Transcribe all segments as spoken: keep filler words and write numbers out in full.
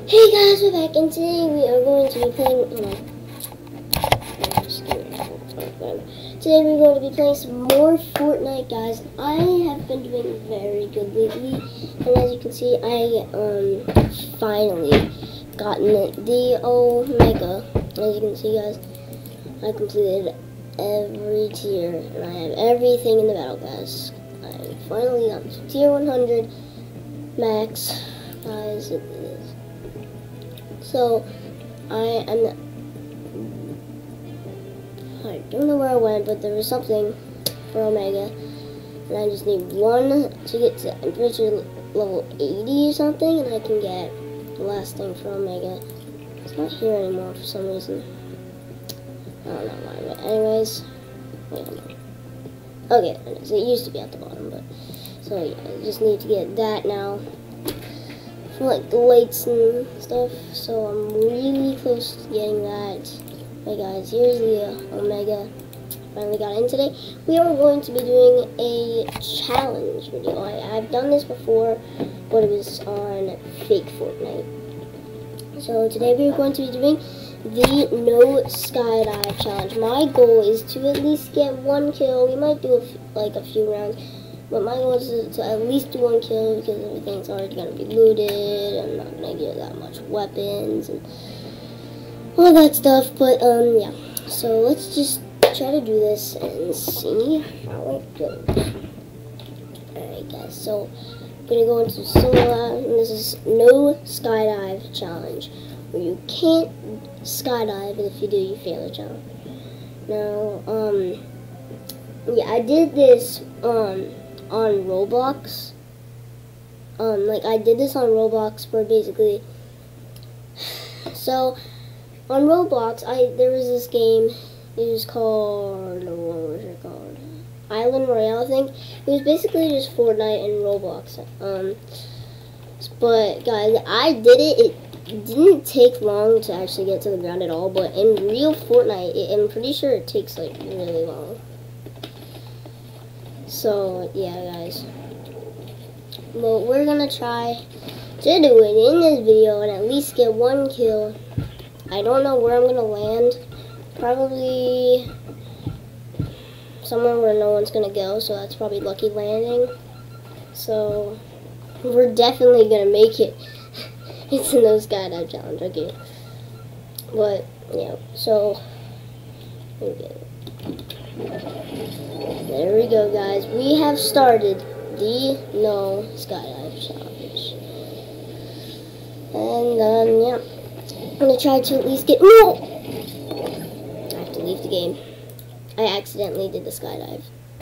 Hey guys, we're back, and today we are going to be playing. Oh no. Today we're going to be playing some more Fortnite, guys. I have been doing very good lately, and as you can see, I um finally gotten the Omega. As you can see, guys, I completed every tier, and I have everything in the battle pass. I finally got to tier one hundred max, guys. It is. So I am. I don't know where I went, but there was something for Omega, and I just need one to get to, I'm pretty sure, level eighty or something, and I can get the last thing for Omega. It's not here anymore for some reason. I don't know why, but anyways, wait a minute. Okay, so it used to be at the bottom, but, so yeah, I just need to get that now, for like the lights and stuff, so I'm really close to getting that. Hey guys, here's the uh, Omega. Finally got in today. We are going to be doing a challenge video. I, I've done this before, but it was on fake Fortnite. So today we are going to be doing the no skydive challenge. My goal is to at least get one kill. We might do a f like a few rounds, but my goal is to, to at least do one kill because everything's already going to be looted. I'm not going to get that much weapons and all that stuff, but um yeah, so let's just try to do this and see how it goes. Alright guys, so I'm gonna go into solo, and this is no skydive challenge, where you can't skydive, and if you do, you fail the challenge. Now, um yeah, I did this um on Roblox. Um like I did this on Roblox where basically, so on Roblox, I there was this game. It was called, what was it called? Island Royale, I think. It was basically just Fortnite and Roblox. Um, but guys, I did it. It didn't take long to actually get to the ground at all. But in real Fortnite, it, I'm pretty sure it takes like really long. So yeah, guys. But we're gonna try to do it in this video and at least get one kill. I don't know where I'm going to land. Probably somewhere where no one's going to go, so that's probably lucky landing. So we're definitely going to make it. It's in those skydive challenge, okay. But, yeah, so okay. There we go, guys. We have started the no skydive challenge. And, um, yeah. I'm gonna try to at least get. No! I have to leave the game. I accidentally did the skydive.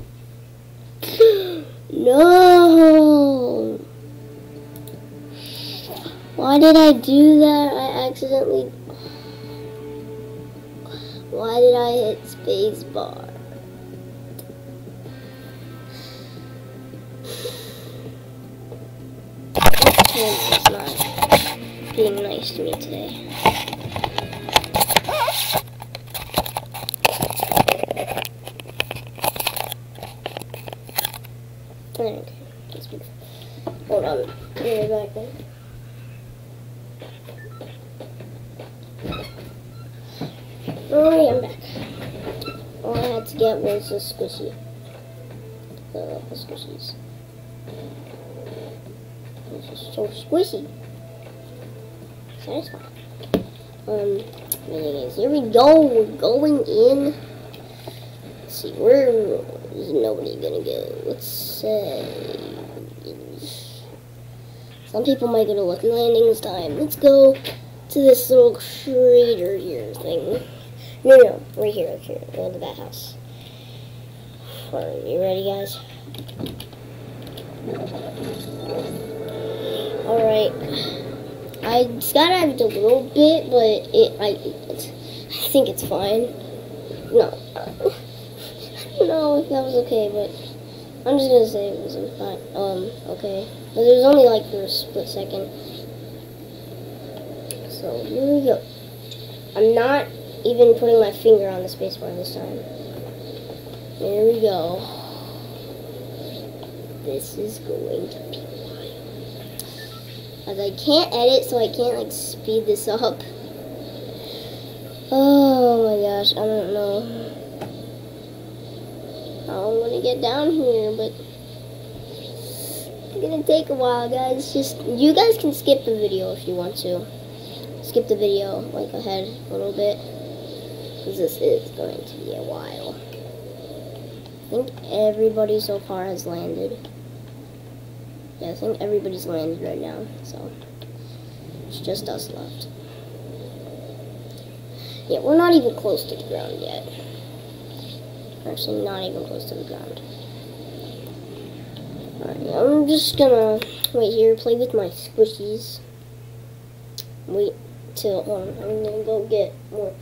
No! Why did I do that? I accidentally. Why did I hit space bar? It's not being nice to me today. Okay, that's beautiful. Hold on, give me back then. Alright, I'm back. All I had to get was a squishy. Uh, the squishies. This is so squishy. Satisfying. Um, anyways, here we go. We're going in. Let's see, where is nobody gonna go? Let's say some people might go to Lucky Landing this time. Let's go to this little crater here thing. No, no, right here, right here. Go to that house. Alright, you ready, guys? Alright. I skydived a little bit, but it, I, it's, I think it's fine. No. I don't know if that was okay, but I'm just gonna say it wasn't fine. Um, okay. But it was only like for a split second. So, here we go. I'm not even putting my finger on the spacebar this time. There we go. This is going to be wild. Like, I can't edit, so I can't, like, speed this up. Oh my gosh, I don't know how I'm gonna get down here, but it's gonna take a while, guys. Just, you guys can skip the video if you want to. Skip the video, like, ahead a little bit, because this is going to be a while. I think everybody so far has landed. Yeah, I think everybody's landed right now, so it's just us left. Yeah, we're not even close to the ground yet. Actually, not even close to the ground. Alright, I'm just gonna wait here, play with my squishies. Wait till, hold on, I'm gonna go get more.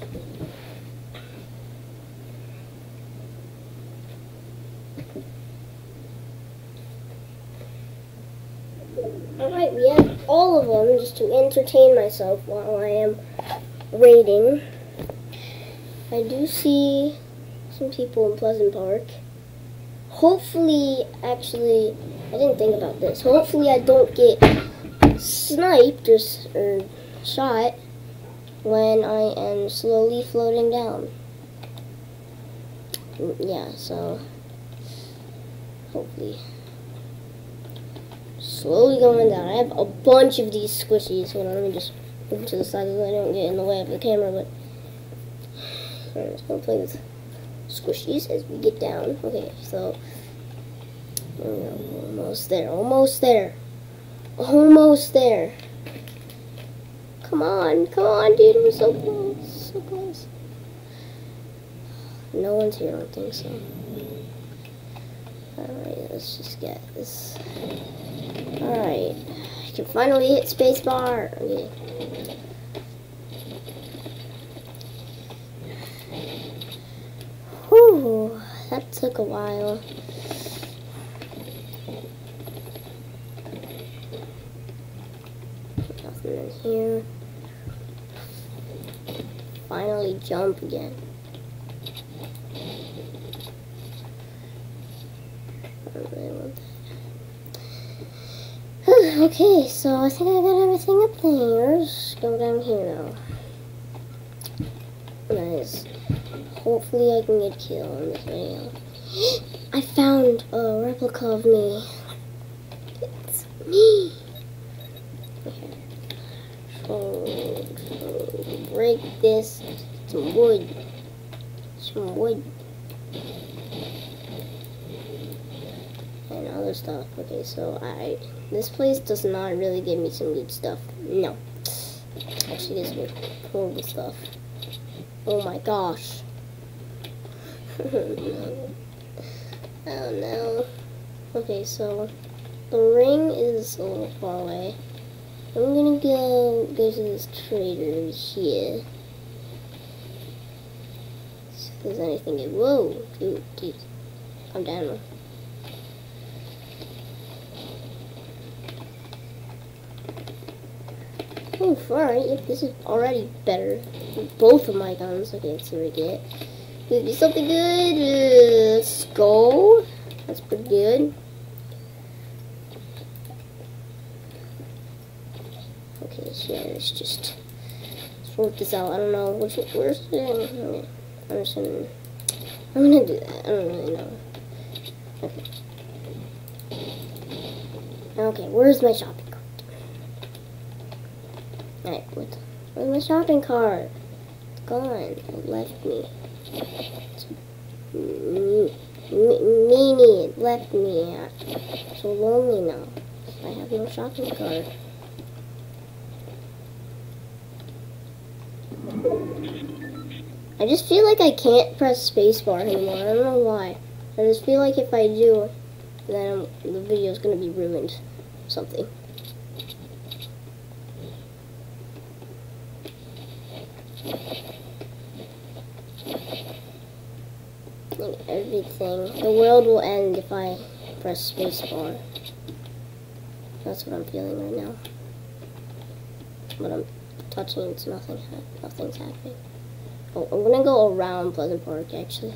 Alright, we have all of them just to entertain myself while I am waiting. I do see some people in Pleasant Park. Hopefully, actually, I didn't think about this. Hopefully I don't get sniped or, or shot when I am slowly floating down. Yeah, so hopefully. Slowly going down. I have a bunch of these squishies. Hold on, let me just move to the side so I don't get in the way of the camera, but I'm just gonna play with squishies as we get down. Okay, so we're almost there, almost there, almost there. Come on, come on, dude, we're so close, so close. No one's here, I don't think so. Alright, let's just get this. Alright, I can finally hit spacebar. Okay. Whew, that took a while. Nothing in here. Finally jump again. I don't really want that. Okay, so I think I got everything up there. Let's go down here now. Nice. Hopefully I can get killed in this video. I found a replica of me. It's me. Okay. So, so break this. Some wood. Some wood. And other stuff. Okay, so I this place does not really give me some good stuff. No. Actually gives me horrible stuff. Oh my gosh. No. Oh no. Okay, so the ring is a little far away. I'm gonna go go to this trader here. See if there's anything good. Whoa, dude, dude. Calm down. Oh, alright, yep, this is already better. Both of my guns. Okay, let's see what we get. Could be something good. Uh, let's go. That's pretty good. Okay, so yeah, let's just sort this out. I don't know which where's the. Okay, I'm just gonna. I'm gonna do that. I don't really know. Okay. Okay, where's my shopping cart? Alright, what? Where's my shopping cart? It's gone. It left me. Me, me, it left me. I'm so lonely now. I have no shopping cart. I just feel like I can't press spacebar anymore. I don't know why. I just feel like if I do, then the video is going to be ruined. Something. Like everything. The world will end if I press spacebar. That's what I'm feeling right now. But I'm touching, it's nothing. Nothing's happening. Oh, I'm gonna go around Pleasant Park actually.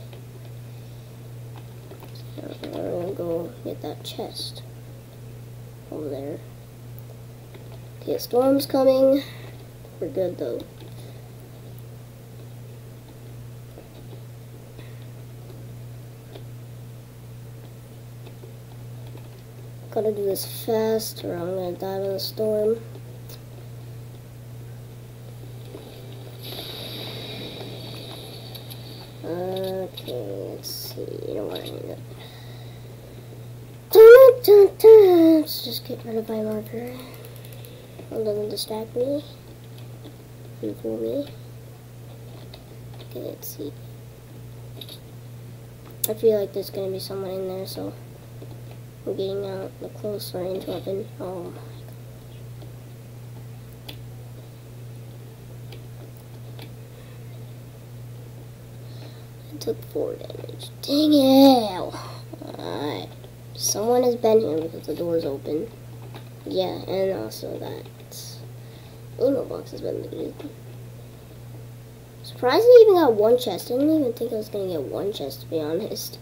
I'm gonna go get that chest over there. Okay, storm's coming. We're good though. Gotta do this fast or I'm gonna die in a storm. Okay, let's see. You know what I need to. Let's just get rid of my marker. It doesn't distract me and fool me. Okay, let's see. I feel like there's gonna be someone in there, so I'm getting out the close range weapon. Oh my god. I took four damage. Dang it! Alright. Someone has been here because the door's open. Yeah, and also that ammo box has been looted. Surprised I even got one chest. I didn't even think I was gonna get one chest, to be honest.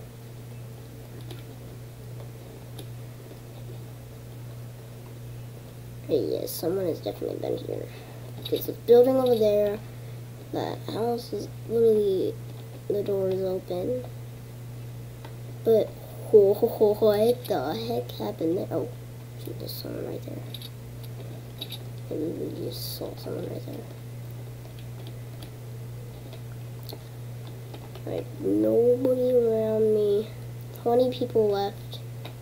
Hey, yes, someone has definitely been here. There's a building over there. That house is literally, the door is open. But oh, oh, oh, what the heck happened there? Oh, shoot, there's someone right there. I literally just saw someone right there. Alright, nobody around me. twenty people left.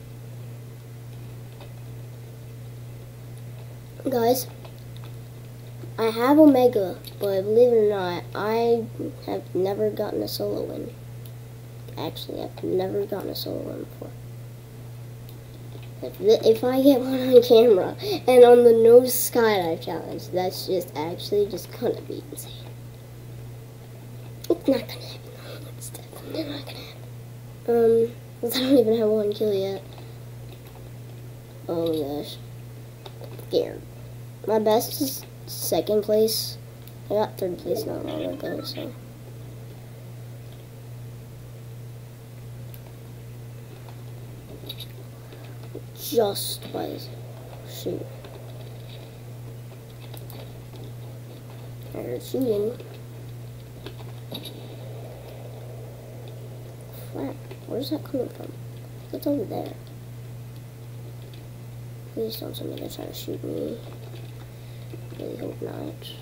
Guys, I have Omega, but believe it or not, I have never gotten a solo win. Actually, I've never gotten a solo win before. If, if I get one on camera and on the no skydive challenge, that's just actually just gonna be insane. It's not gonna happen. It's definitely not gonna happen. Um, because I don't even have one kill yet. Oh my gosh. I'm scared. My best is second place. I got third place not long ago, so. Just by shoot. I heard shooting. Crap, where's that coming from? It's over there. Please don't tell me they're trying to shoot me. Really hope not.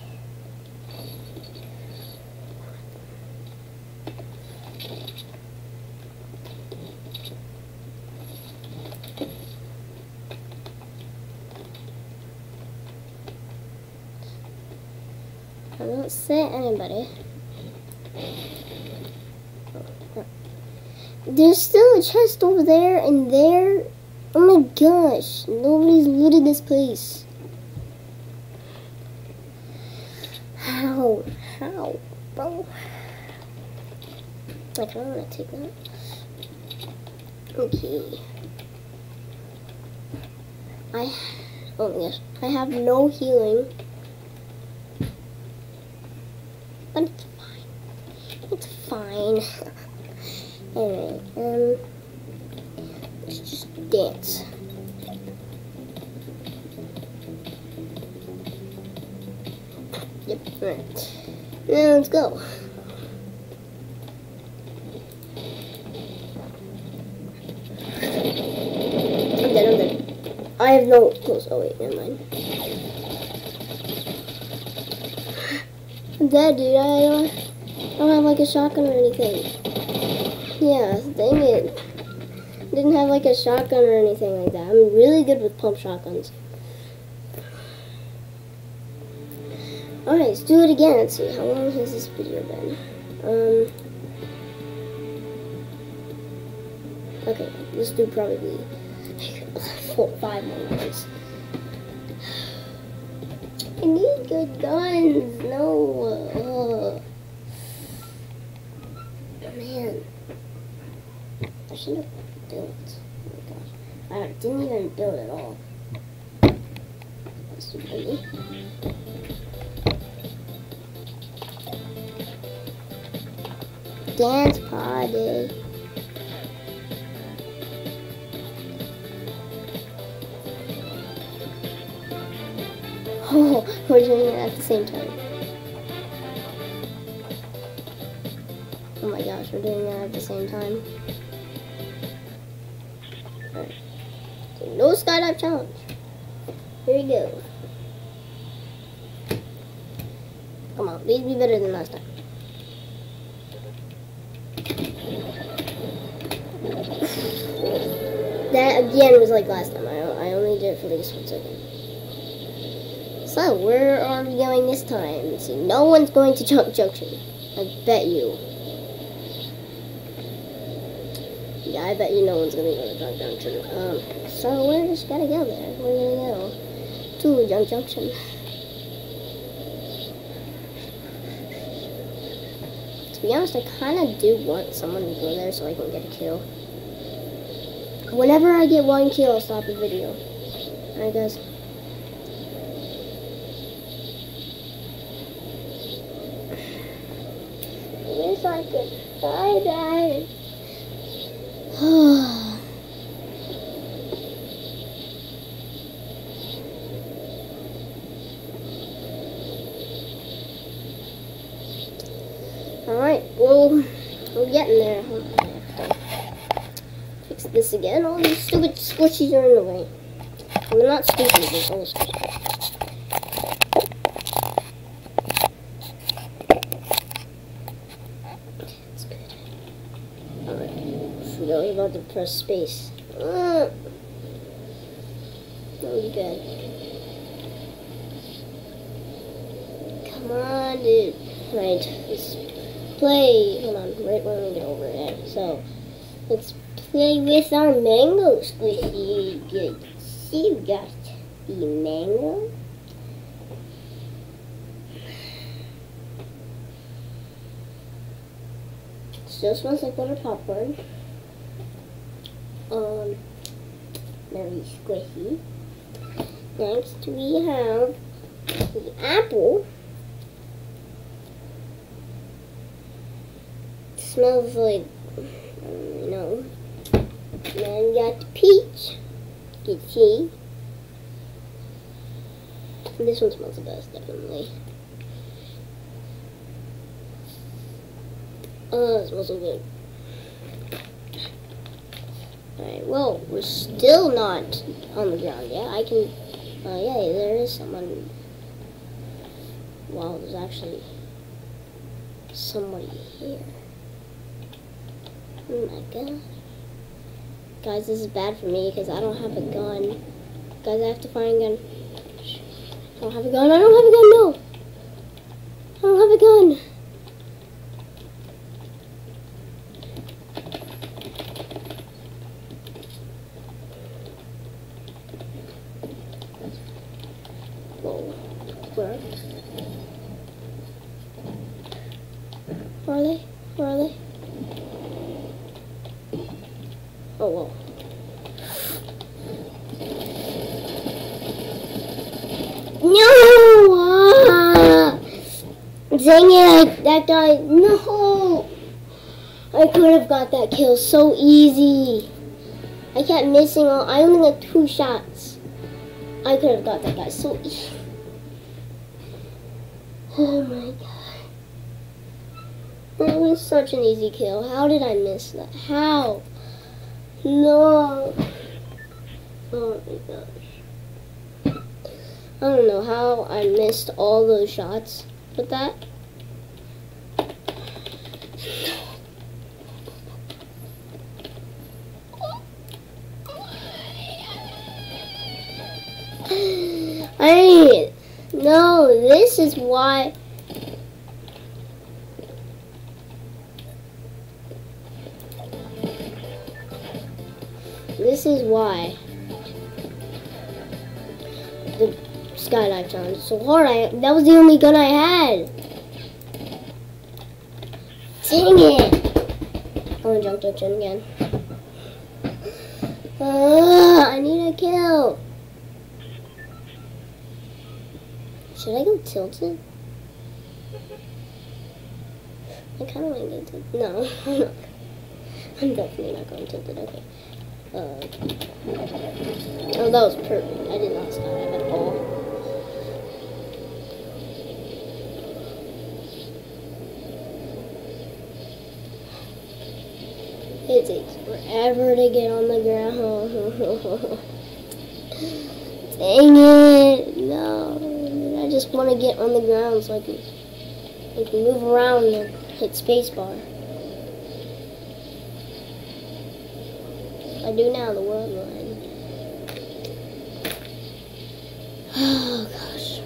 I don't see anybody. There's still a chest over there and there. Oh my gosh, nobody's looted this place. How? How? Bro? I kind of want to take that. Okay. I, oh my gosh, I have no healing. But it's fine. It's fine. Anyway, um, let's just dance. Yep, alright. Now let's go. I'm dead, I'm dead. I have no close. Oh wait, never mind. I'm dead, dude. I don't, I don't have like a shotgun or anything. Yeah, dang it. Didn't have like a shotgun or anything like that. I'm really good with pump shotguns. Alright, let's do it again. Let's see, how long has this video been? Um, okay, let's do probably four, five more minutes. I need good guns. No. Uh, man. I should have built. Oh my gosh. I didn't even build at all. That's too pretty. Dance party. Oh, we're doing it at the same time. Oh my gosh, we're doing it at the same time. Alright. So no skydive challenge. Here we go. Come on, please be better than last time. That again was like last time. I, I only did it for like a split second. So, where are we going this time? See, no one's going to Junk Junction. I bet you. Yeah, I bet you no one's going to go to Junk Junction. Um, so we're just gotta go there. We're gonna go to Junk Junction. To be honest, I kind of do want someone to go there so I can get a kill. Whenever I get one kill, I'll stop the video. Alright, guys. Wish I could die, die. Alright, well, we're getting there. Fix this again. All these stupid squishies are in the way. Well, they're not stupid, they're all squishy. That's good. Alright, forgot about to press space. Uh, that was good. Come on, dude. Right, let's play. Hold on, right when we get over there. So, let's play with our mango squishy. Good. See, we got the mango. Still smells like butter popcorn. Um, very squishy. Next, we have the apple. Smells like, um, you know. Then we got the peach. You can see. This one smells the best, definitely. Oh, it smells so good. Alright, well, we're still not on the ground yet. I can, uh, yeah, there is someone. Wow, there's actually somebody here. Oh my god. Guys, this is bad for me because I don't have a gun. Guys, I have to find a gun. I don't have a gun. I don't have a gun, no. I don't have a gun. Whoa. Where? Where are they? Where are they? Oh, whoa. No! Ah! Dang it, that guy. No! I could have got that kill so easy. I kept missing all. I only got two shots. I could have got that guy so easy. Oh my god. That was such an easy kill. How did I miss that? How? No. Oh my gosh. I don't know how I missed all those shots with that. I no, this is why. This is why the skydive challenge is so hard. I that was the only gun I had. Dang it! I'm gonna jump junction again. Uh, I need a kill. Should I go tilted? I kind of want to go tilted. No, I'm not. I'm definitely not going tilted. Okay. Uh, oh, that was perfect. I did not skydive at all. It takes forever to get on the ground. Dang it! No, I just want to get on the ground so I can, I can move around and hit spacebar. If I do now, the world will end. Oh gosh.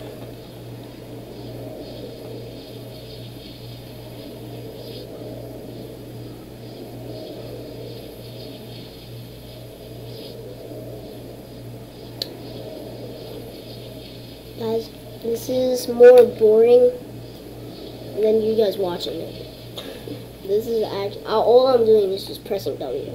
Guys, this is more boring than you guys watching it. This is actually, all I'm doing is just pressing W.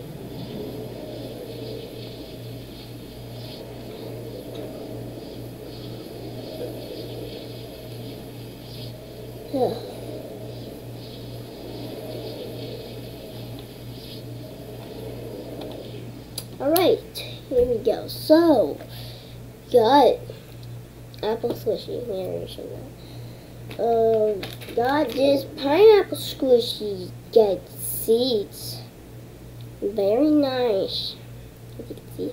Alright, here we go. So, got apple squishy. Here, we show that. Uh, got this pineapple squishy. Got seeds. Very nice. As you can see.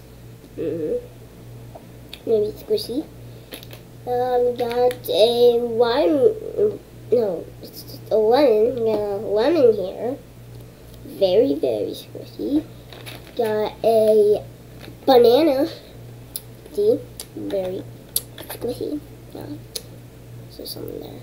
Mm-hmm. Maybe it's squishy. Um, got a lime. No, it's just a lemon. Got a lemon here. Very, very squishy. Got a banana. See? Very squishy. Yeah. So something there.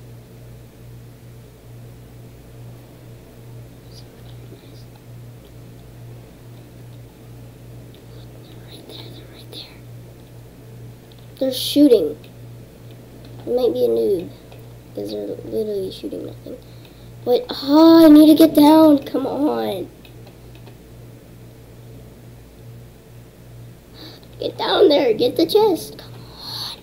They're right there. They're right there. They're shooting. It might be a noob because they're literally shooting nothing. But oh, I need to get down. Come on. Get down there. Get the chest. Come on.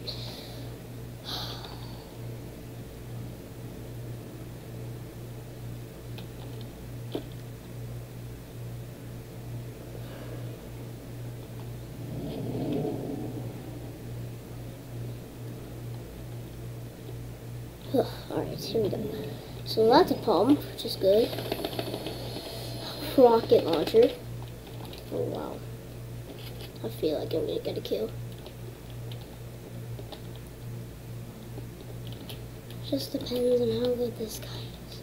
Alright, here we go. So that's a pump, which is good. Rocket launcher. Oh wow. I feel like I'm gonna get a kill. Just depends on how good this guy is.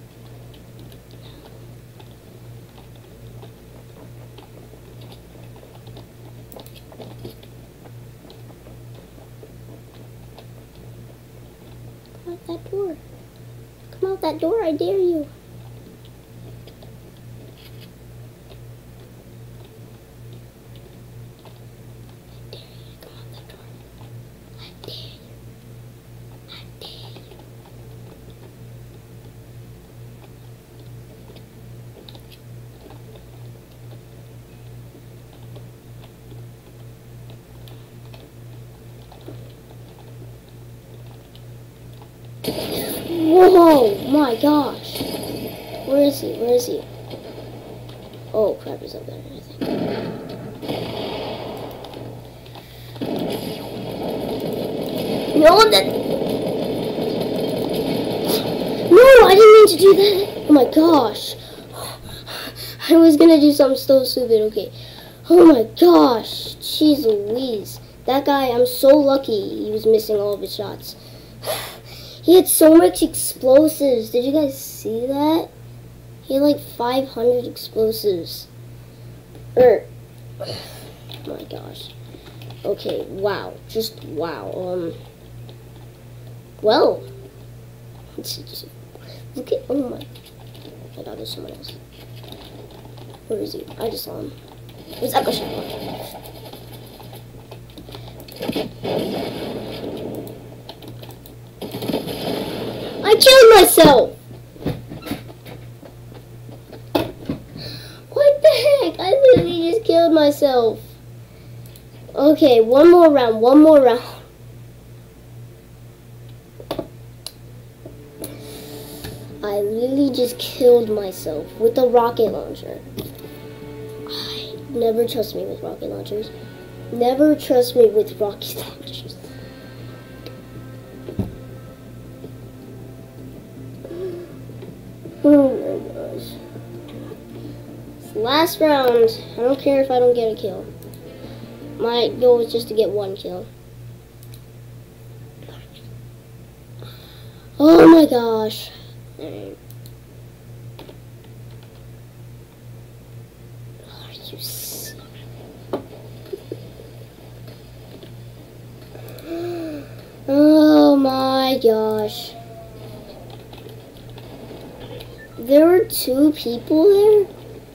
Come out that door. Come out that door, I dare you. Whoa, my gosh. Where is he? Where is he? Oh, crap, he's up there, I think. No, that... No, I didn't mean to do that. Oh, my gosh. I was going to do something so stupid. Okay. Oh, my gosh. Jeez Louise. That guy, I'm so lucky he was missing all of his shots. He had so much explosives. Did you guys see that? He had like five hundred explosives. Er. Oh my gosh. Okay, wow. Just wow. Um. Well. Look at. Oh my. I thought there's someone else. Where is he? I just saw him. Where's Echo Shadow? I killed myself! What the heck? I literally just killed myself. Okay, one more round, one more round. I literally just killed myself with the rocket launcher. I never trust me with rocket launchers. Never trust me with rocket launchers. Oh my gosh. This Last round. I don't care if I don't get a kill. My goal is just to get one kill. Oh my gosh. Alright. Are you serious? Oh my gosh. There were two people there?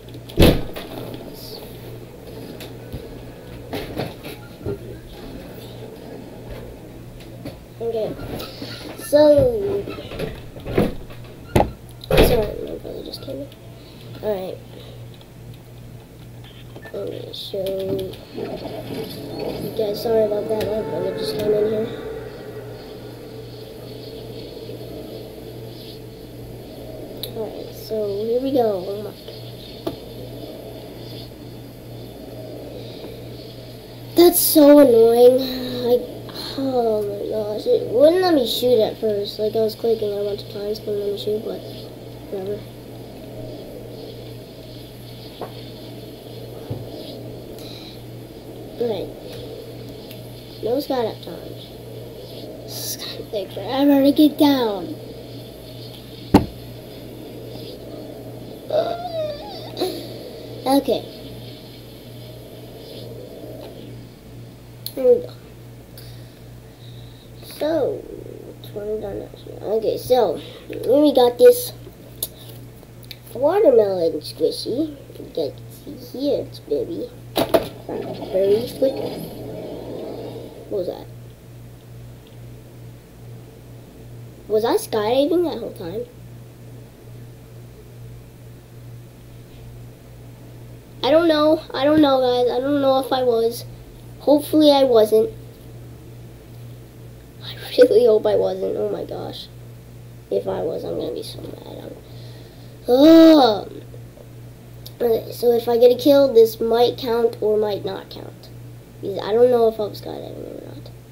Okay. So, sorry, my brother just came in. Alright. Okay, so, you guys, sorry about that, my brother just came in here. Alright, so here we go. Oh my. That's so annoying. Like, oh my gosh. It wouldn't let me shoot at first. Like, I was clicking a bunch of times, wouldn't let me shoot, but whatever. Alright. No skydive times. This is gonna take forever to get down. Okay. Here we go. So, which one done next? Okay, so we got this watermelon squishy. You can see here, it's very, very squishy. What was that? Was I skydiving that whole time? I don't know. I don't know, guys. I don't know if I was. Hopefully I wasn't. I really hope I wasn't. Oh my gosh. If I was, I'm gonna be so mad. I'm... Oh. Okay, so if I get a kill, this might count or might not count. Because I don't know if I was skydiving or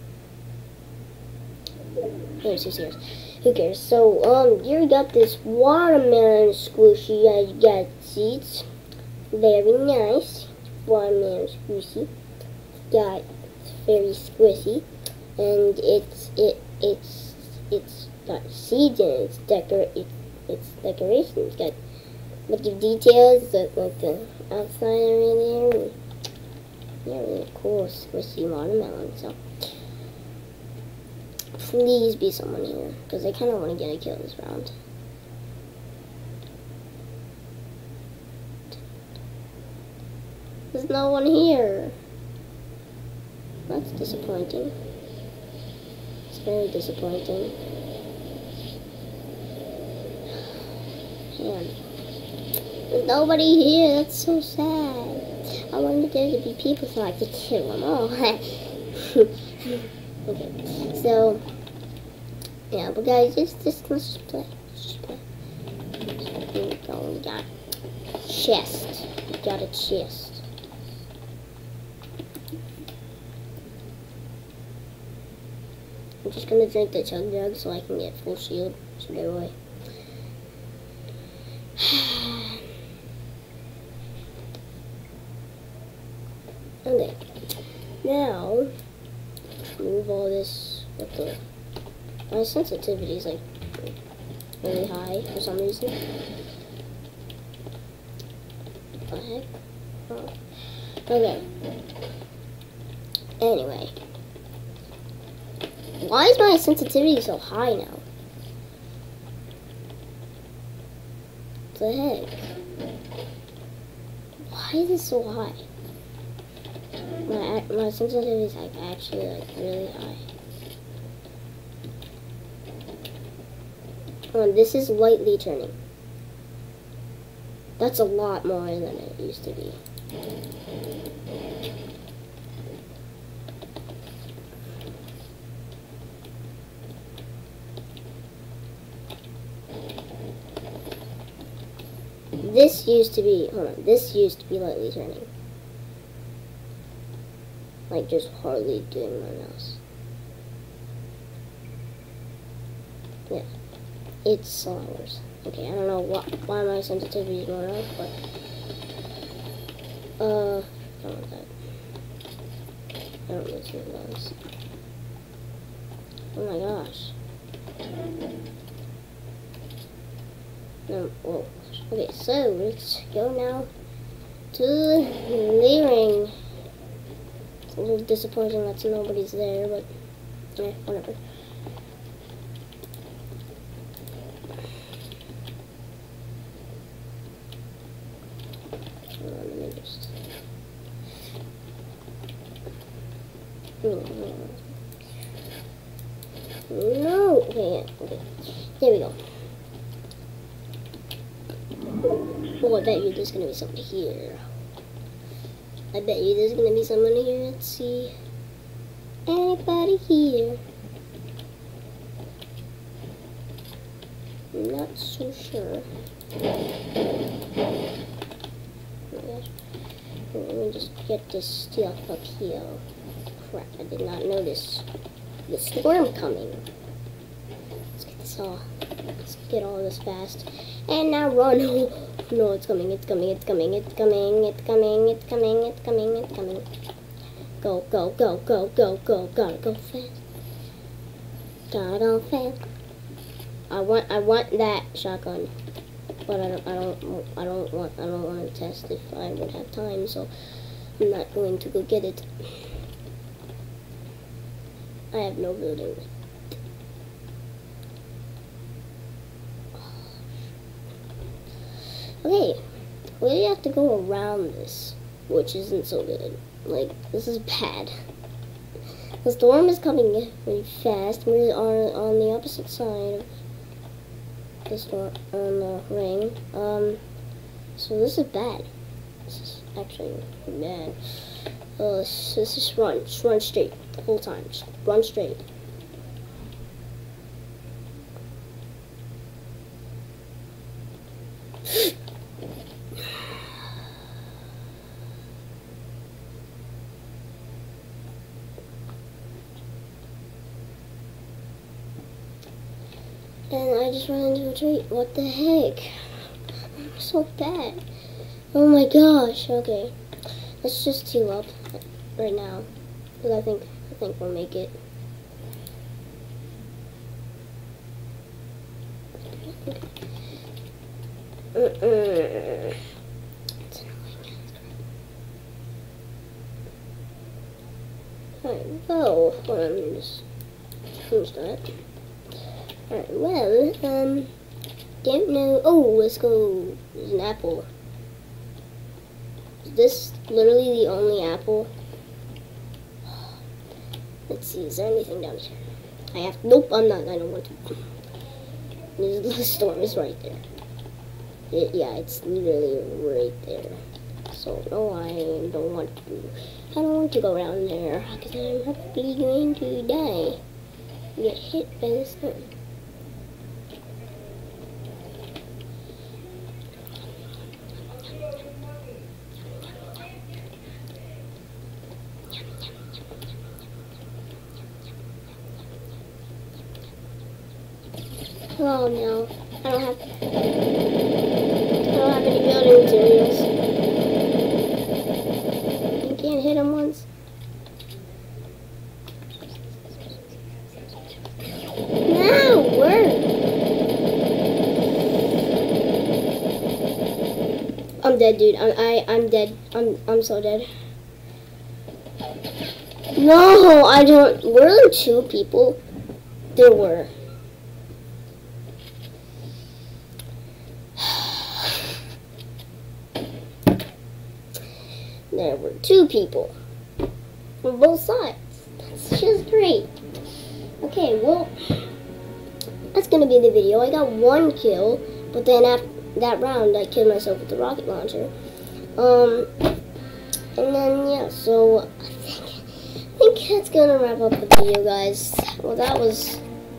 not. Hey, so serious. Who cares? So, um, here we got this watermelon squishy. I got seeds. Very nice. Watermelon squishy. Got it's very squishy, and it's it it's it's got seeds in it. It's decor it, it's decoration. It's got a bunch of details, like, like the outside area there. Yeah, really cool squishy watermelon. So please be someone here, because I kind of want to get a kill this round. There's no one here. That's disappointing. It's very disappointing. Man. There's nobody here. That's so sad. I wanted there to be people so I could kill them all. Okay, so yeah, but guys, just just let's just play. Let's just play. Here we go. We got chest. We got a chest. I'm just gonna drink the chug jug so I can get full shield straight away. Okay, now move all this. What the? My sensitivity is like really high for some reason. What the heck? Oh. Okay. Anyway. Why is my sensitivity so high now? What the heck? Why is it so high? My my sensitivity is like actually like really high. Oh, this is lightly turning. That's a lot more than it used to be. This used to be, hold on, this used to be lightly turning. Like just hardly doing my mouse. Yeah, it's a lot worse. Okay, I don't know why, why my sensitivity is going up, but Uh, I don't want that. I don't need two of those. Oh my gosh. No, whoa. Okay, so let's go now to the ring. It's a little disappointing that nobody's there, but yeah, whatever. Hold on, let me just. No! Okay, yeah, okay. There we go. Oh, I bet you there's gonna be somebody here. I bet you there's gonna be someone here. Let's see. Anybody here? I'm not so sure. Let me just get this stuff up here. Crap, I did not notice the storm coming. Let's get this all. Let's get all this fast. And now run. No, it's coming, it's coming, it's coming, it's coming, it's coming, it's coming, it's coming, it's coming. Go, go, go, go, go, go, gotta go fast. Gotta go fast. I want, I want that shotgun, but I don't, I don't, I don't want, I don't want to test if I would have time, so I'm not going to go get it. I have no building. Okay, we have to go around this, which isn't so good. Like, this is bad. The storm is coming really fast. We are on the opposite side of the storm, on the ring. Um, so this is bad. This is actually bad. Uh, let's, let's just run. Just run straight the whole time. Just run straight. And I just ran into a tree. What the heck? I'm so bad. Oh my gosh. Okay. Let's just heal up right now. Because I think I think we'll make it. Mm-mm. It's annoying. Alright, go. Hold on, let me just change that. Alright, well, um, don't know. Oh, let's go. There's an apple. Is this literally the only apple? Let's see, is there anything down here? I have, nope, I'm not, I don't want to. The storm is right there. It, yeah, it's literally right there. So, no, I don't want to. I don't want to go around there, because I'm probably going to die. Get hit by the storm. Oh no, I don't have, I don't have any building materials. You can't hit him once. No, where? I'm dead, dude. I, I, I'm dead. I'm, I'm so dead. No, I don't. Were there two people? There were. There were two people from both sides. That's just great. Okay, well, that's gonna be the video. I got one kill, but then after that round, I killed myself with the rocket launcher. Um, and then yeah, so I think I think that's gonna wrap up the video, guys. Well, that was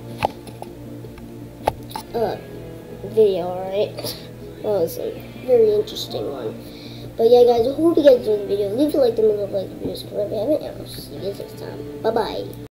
a video, alright. That was a very interesting one. But yeah, guys, I hope you guys enjoyed the video. Leave a like, the middle of like the video, subscribe if you haven't, and I'll see you guys next time. Bye bye.